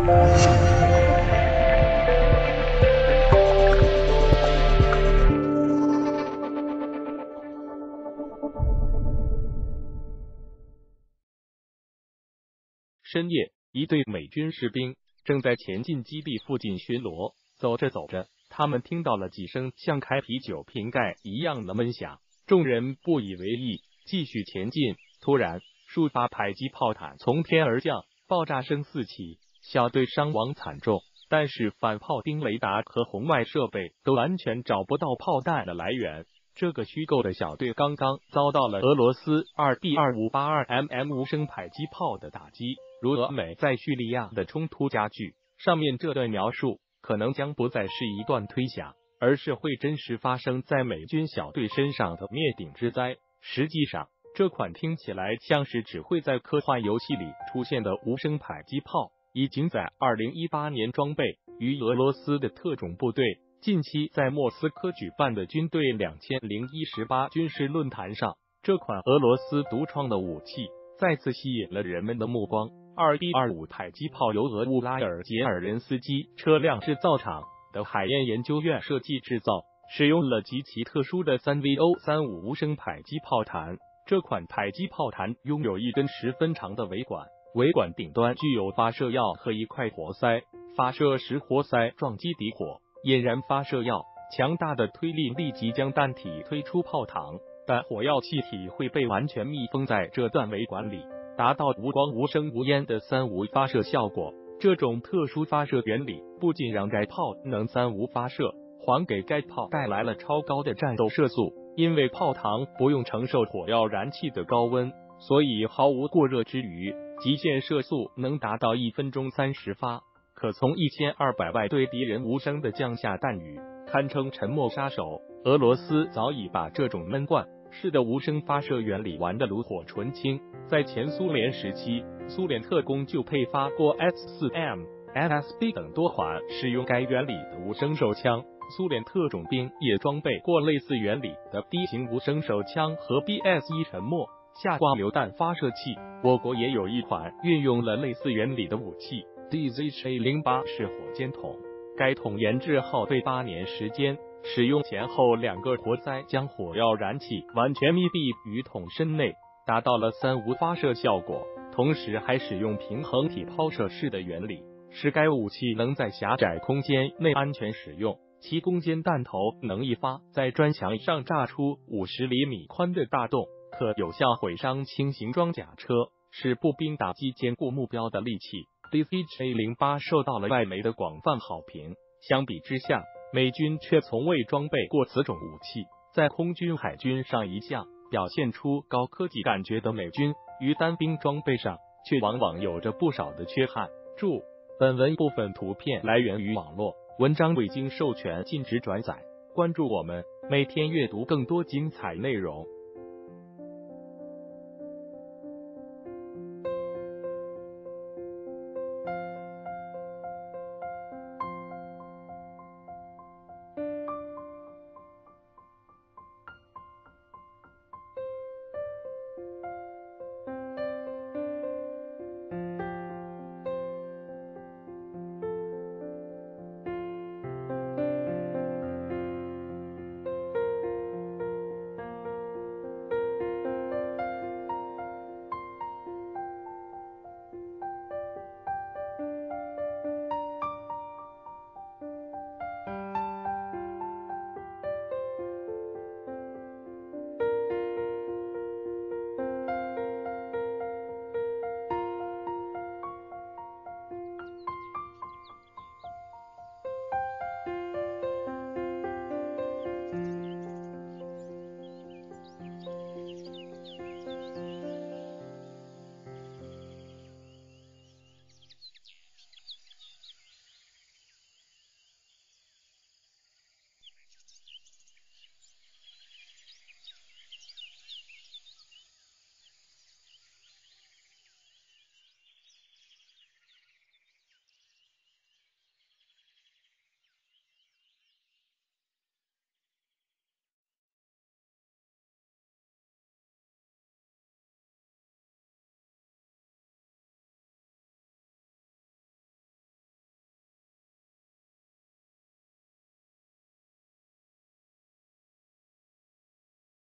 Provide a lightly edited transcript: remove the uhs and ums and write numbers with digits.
深夜，一队美军士兵正在前进基地附近巡逻。走着走着，他们听到了几声像开啤酒瓶盖一样的闷响。众人不以为意，继续前进。突然，数发迫击炮弹从天而降，爆炸声四起，小队伤亡惨重。但是反炮兵雷达和红外设备都完全找不到炮弹的来源。这个虚构的小队刚刚遭到了俄罗斯2D2582mm 无声迫击炮的打击。如俄美在叙利亚的冲突加剧，上面这段描述可能将不再是一段推想，而是会真实发生在美军小队身上的灭顶之灾。实际上，这款听起来像是只会在科幻游戏里出现的无声迫击炮，已经在2018年装备于俄罗斯的特种部队。近期在莫斯科举办的军队2018军事论坛上，这款俄罗斯独创的武器再次吸引了人们的目光。2D25迫击炮由俄乌拉尔杰尔人斯基车辆制造厂的海燕研究院设计制造，使用了极其特殊的 3VO35 无声迫击炮弹。这款迫击炮弹拥有一根10分长的尾管，尾管顶端具有发射药和一块活塞，发射时活塞撞击底火，引燃发射药，强大的推力立即将弹体推出炮膛，但火药气体会被完全密封在这段尾管里，达到无光无声无烟的3无发射效果。这种特殊发射原理不仅让该炮能3无发射，还给该炮带来了超高的战斗射速。因为炮膛不用承受火药燃气的高温，所以毫无过热之余，极限射速能达到1分钟30发，可从1200外对敌人无声的降下弹雨，堪称沉默杀手。俄罗斯早已把这种闷罐式的无声发射原理玩得炉火纯青。在前苏联时期，苏联特工就配发过 S4M、FSB 等多款使用该原理的无声手枪。苏联特种兵也装备过类似原理的低型无声手枪和 BS1 沉默下挂榴弹发射器。我国也有一款运用了类似原理的武器 DZJ-08 式火箭筒，该筒研制耗费8年时间，使用前后2个活塞将火药燃气完全密闭于筒身内，达到了3无发射效果，同时还使用平衡体抛射式的原理，使该武器能在狭窄空间内安全使用。其攻坚弹头能一发在砖墙上炸出50厘米宽的大洞，可有效毁伤轻型装甲车，是步兵打击坚固目标的利器。DZJ-08 受到了外媒的广泛好评，相比之下，美军却从未装备过此种武器。在空军海军上一向表现出高科技感觉的美军，于单兵装备上却往往有着不少的缺憾。注：本文部分图片来源于网络，文章未经授权禁止转载。关注我们，每天阅读更多精彩内容。